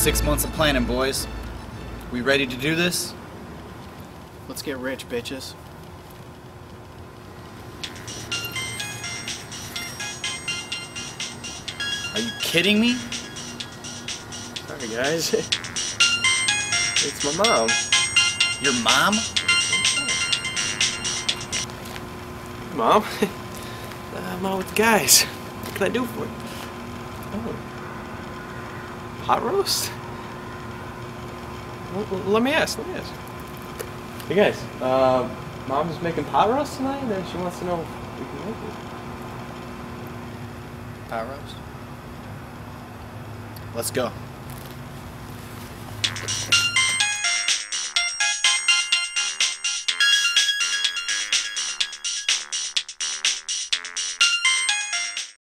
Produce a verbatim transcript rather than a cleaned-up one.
Six months of planning, boys. We ready to do this? Let's get rich, bitches. Are you kidding me? Sorry, guys. It's my mom. Your mom? Mom? I'm out with the guys. What can I do for you? Oh. Pot roast? Well, well, let me ask, let me ask. Hey guys, uh, Mom's making pot roast tonight and she wants to know if we can make it. Pot roast? Let's go.